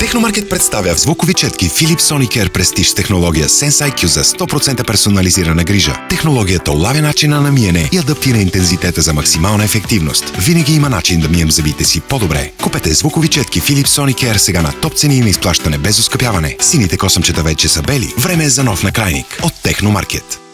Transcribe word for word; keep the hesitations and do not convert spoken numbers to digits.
Техномаркет представя в звукови четки Philips Sonicare Prestige с технология Sense ай кю за сто процента персонализирана грижа. Технологията улавя начина на миене и адаптира интензитета за максимална ефективност. Винаги има начин да мием зъбите си по-добре. Купете звукови четки Philips Sonicare сега на топ цени и на изплащане без оскъпяване. Сините косъмчета вече са бели. Време е за нов накрайник от Техномаркет.